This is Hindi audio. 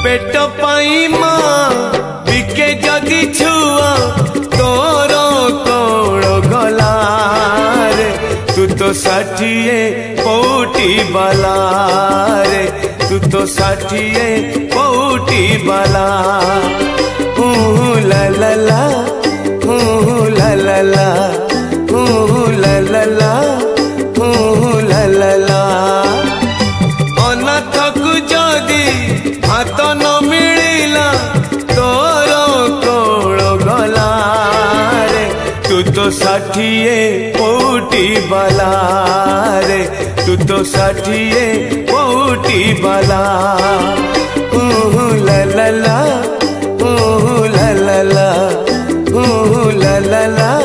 पेट पाई माँ बिके जदि छुआ तोर कौन गला रे तू तो 60 पौटी बाला रे तू तो 60 पौटी बाला ला ला ला ला ला ला ला ला ला ला ला ला अनाथ को जदि हाथ न मिलिला तोर कौन गला रे तू तो 60 पौटी बाला रे तू तो 60 पौटी बाला ला ला ला ला ला ला ला ला ला